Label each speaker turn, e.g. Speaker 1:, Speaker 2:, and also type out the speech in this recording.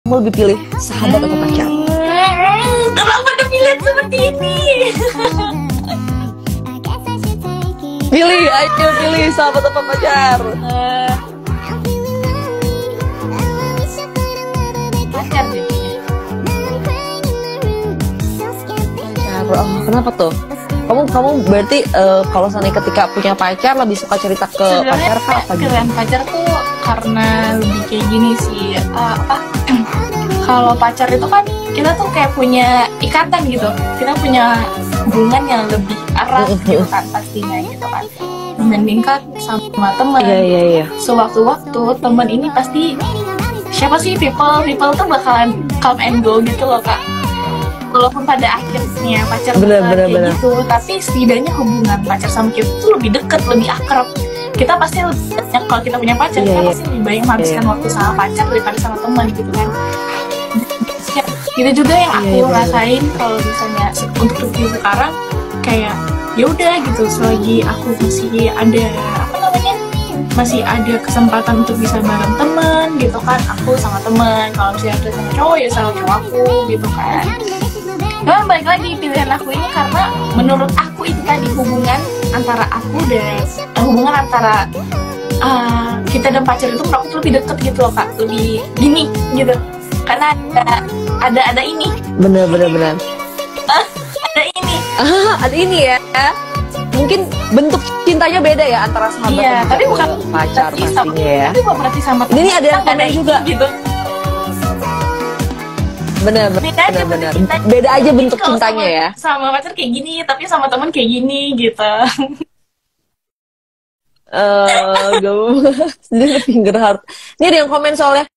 Speaker 1: Kamu lebih pilih sahabat atau pacar?
Speaker 2: Kenapa ada pilihan seperti ini?
Speaker 1: Pilih, ayo pilih sahabat atau pacar.
Speaker 2: Pacar deh.
Speaker 1: Pacar, oh, kenapa tuh? Kamu berarti kalau seandainya ketika punya pacar lebih suka cerita ke pacar kah apa gitu?
Speaker 2: Keren pacar tuh karena lebih kayak gini sih. Kalau pacar itu kan kita tuh kayak punya ikatan gitu. Kita punya hubungan yang lebih erat gitu kan pastinya gitu kan. Dibandingkan sama teman.
Speaker 1: Iya.
Speaker 2: Sewaktu-waktu teman ini pasti siapa sih people tuh bakalan come and go gitu loh kak. Walaupun pada akhirnya pacar kayak gitu, tapi setidaknya hubungan pacar sama kita tuh lebih deket, lebih akrab. Kita pasti lebih banyak kalau kita punya pacar, kita pasti lebih banyak menghabiskan waktu sama pacar daripada sama teman gitu kan. Itu juga yang aku rasain kalau misalnya untuk review sekarang kayak ya udah gitu, selagi aku masih ada masih ada kesempatan untuk bisa bareng teman gitu kan, aku sama teman. Kalau misalnya ada sama cowok ya sama cowok aku gitu kan. Dan balik lagi pilihan aku ini karena menurut aku itu tadi hubungan antara aku dan hubungan antara kita dan pacar itu menurut aku lebih deket gitu loh kak, lebih gini gitu karena ada ini.
Speaker 1: Bener.
Speaker 2: Ada ini.
Speaker 1: Ada ini ya. Mungkin bentuk cintanya beda ya antara sahabat dan
Speaker 2: tapi bukan
Speaker 1: pacar pastinya ya.
Speaker 2: Tapi bukan berarti sama teman.
Speaker 1: Ini ada yang komen juga
Speaker 2: gitu.
Speaker 1: Bener. Beda aja bentuk cintanya ya.
Speaker 2: Sama pacar kayak gini, tapi sama teman kayak gini gitu.
Speaker 1: Finger heart. Ini ada yang komen soalnya